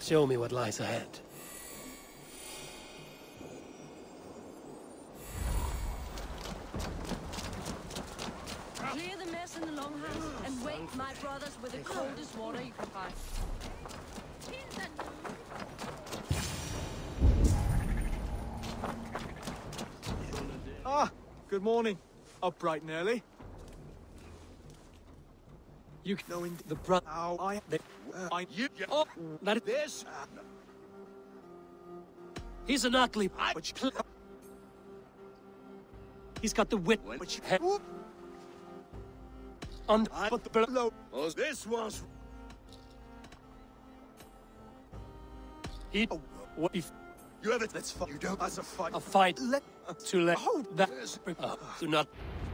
Show me what lies ahead. Clear the mess in the longhouse and wake my brothers with the coldest water you can find. Ah, good morning. Up bright and early. You know in the bro. Ow, you. Oh, that This. he's an ugly. He's got the wit. Head. On But the below. This was. he. What if You have it. Let's fight. You don't. That's a fight. a fight Let. to let Hold that this. do not.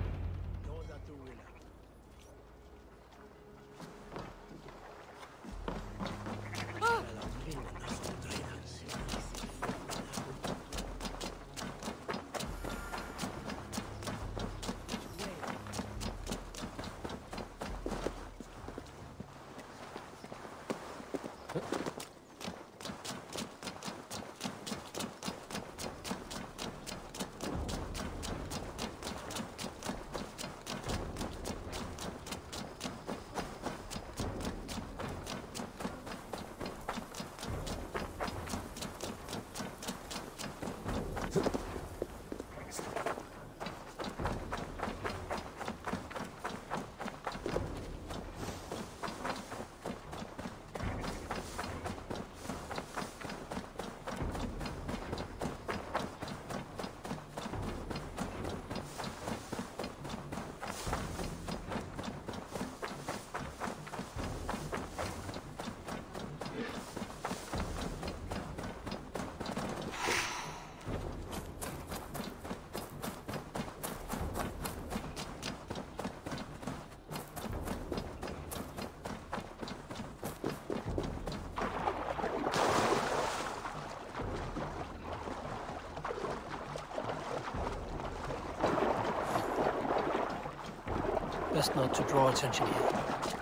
Best not to draw attention here.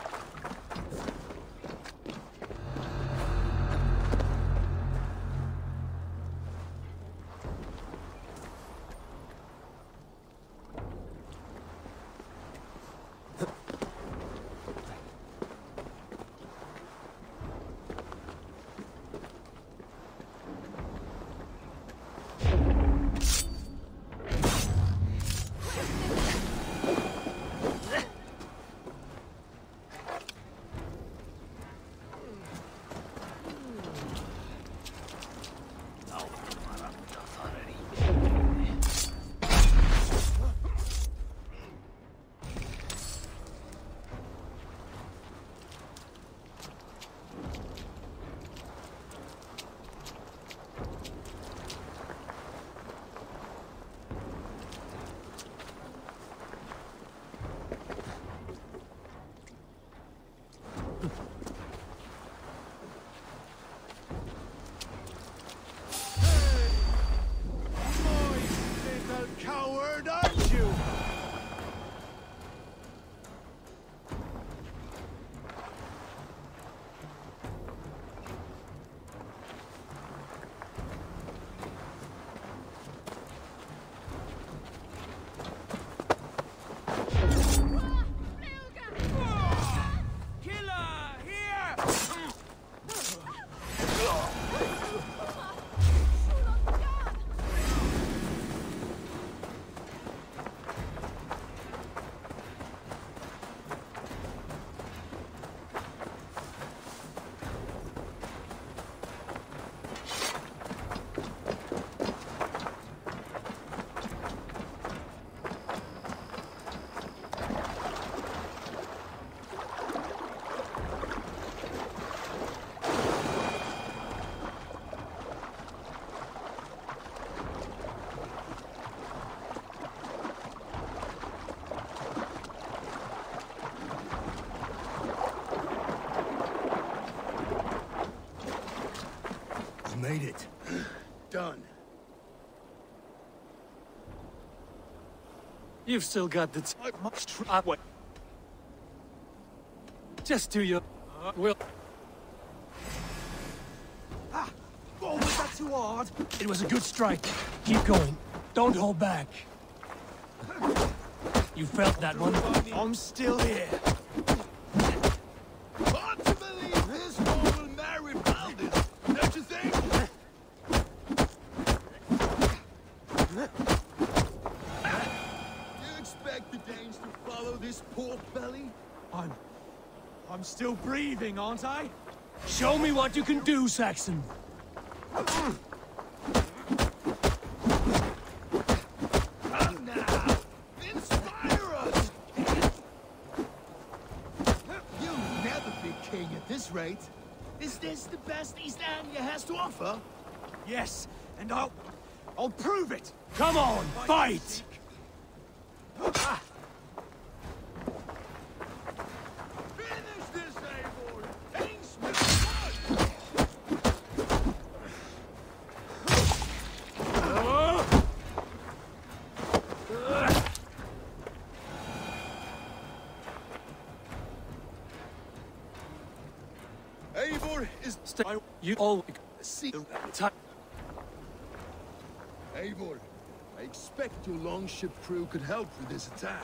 Little coward, aren't you? Made it. Done. You've still got the I must try. what? Just do your will. Oh, was that too hard? It was a good strike. Keep going. Don't hold back. You felt that one? I'm still here. Hard to believe this one will marry Valdis, don't you think? You expect the Danes to follow this pork belly? I'm still breathing, aren't I? Show me what you can do, Saxon. Come now! Inspire us! You'll never be king at this rate. Is this the best East Anglia has to offer? Yes, and I'll prove it. Come on, fight! Finish this, Eivor! Kingsman! Eivor is... You all See... time. Eivor, I expect your longship crew could help with this attack.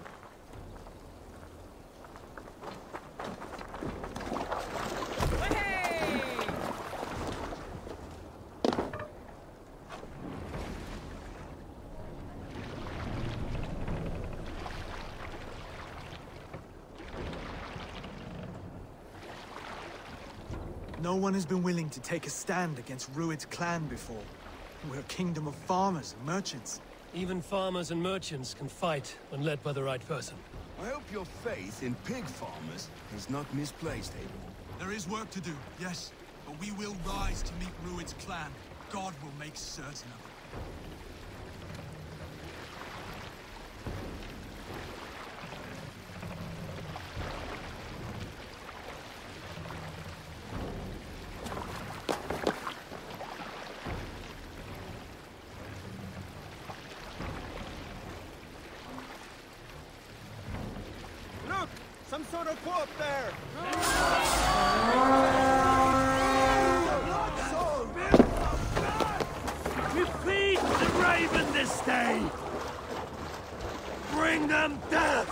No one has been willing to take a stand against Rued's clan before. We're a kingdom of farmers and merchants. Even farmers and merchants can fight when led by the right person. I hope your faith in pig farmers is not misplaced, Eivor. There is work to do, yes, but we will rise to meet Rued's clan. God will make certain of it. Look! Some sort of boat there! We feed the raven this day! Bring them death!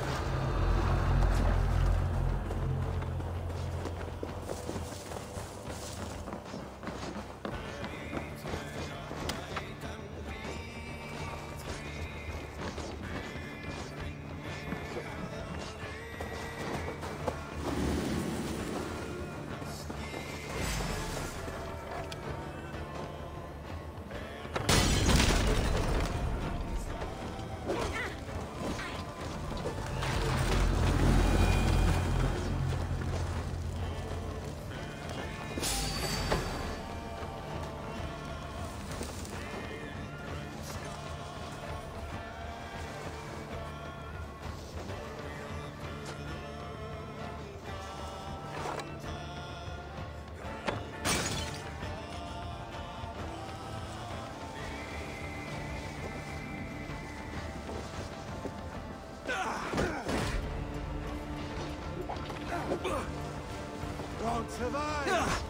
Won't survive!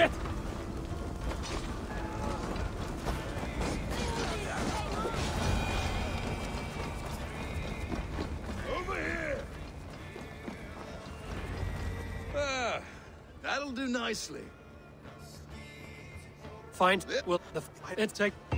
Shit! Over here! Ah, that'll do nicely. Find. Well, the. It take.